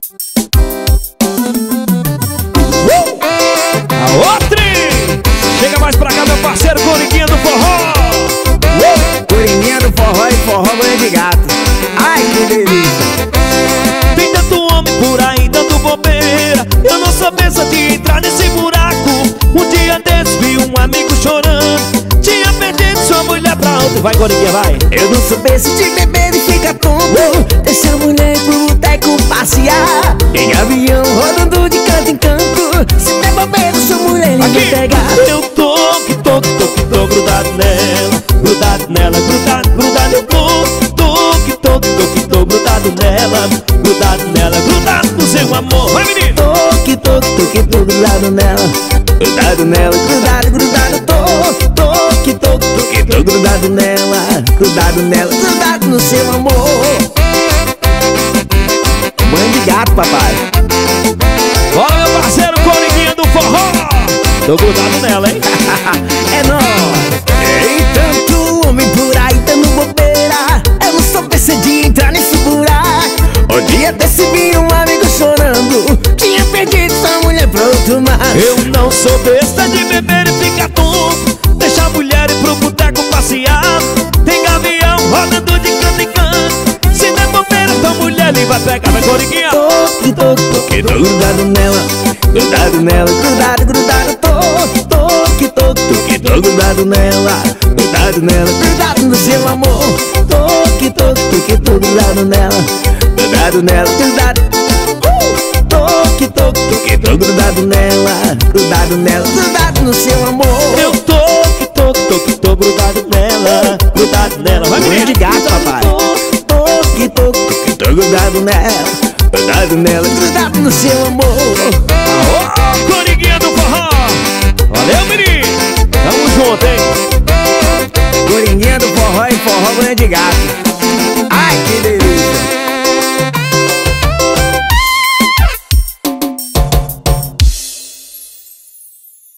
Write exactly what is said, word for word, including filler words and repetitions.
Uh! A outra! Chega mais pra cá, meu parceiro Coringuinha do Forró. uh! Coringuinha do Forró e Forró banho de gato. Ai, que delícia. Tem tanto homem por aí dando bobeira, eu não sou besta de entrar nesse buraco. Um dia desses vi um amigo chorando, tinha perdido sua mulher pra outra. Vai, Coringuinha, vai. Eu não sou besta de beber e fica tonto. uh! Deixa a mulher ir pro boteco passear, em avião rodando de canto em canto. Se der bobeira, sua mulher ele vai pegar. Eu tô, que tô, que tô, que tô grudado nela, grudado nela, grudado, grudado. Eu tô, tô, que tô, que tô, que tô grudado nela, grudado nela, grudado no seu amor. Vai, menino! Tô, que tô, que tô, que tô grudado nela, grudado nela, grudado, grudado. Tô, tô, que tô, que tô, que tô grudado nela, grudado nela, grudado no seu amor. Mãe de gato, papai. Bora, meu parceiro Coringuinha do Forró. Tô grudado nela, hein? É nóis. Tem tanto homem por aí dando bobeira, eu não sou besta de entrar nesse buraco. Um dia desse vi um amigo chorando, tinha perdido sua mulher pro outro mar. Eu não sou besta de beber e ficar tonto, deixa a mulher ir pro boteco passear, tem gavião rodando de canto em canto. Se der bobeira, tua mulher nem vai pegar. Vai, Coringuinha! Tô, que tô, tô, que tô grudado nela, grudado nela, grudado, grudado. Tô, tô, que tô, tô, que tô grudado nela, grudado nela, grudado no seu amor. Tô, que tô, tô, que tô grudado nela, grudado nela, grudado. uh! Tô, que tô, tô, que tô grudado nela, grudado nela, grudado no seu amor. Eu tô, que tô, que tô, que tô grudado nela, grudado nela. Vai, Mãe menino! de gato, papai. Tô, que tô, tô, que tô grudado nela, grudado nela, grudado no seu amor. Aô, Coringuinha do Forró! Valeu, menino! Tamo junto, hein? Coringuinha do Forró e Forró banho de gato.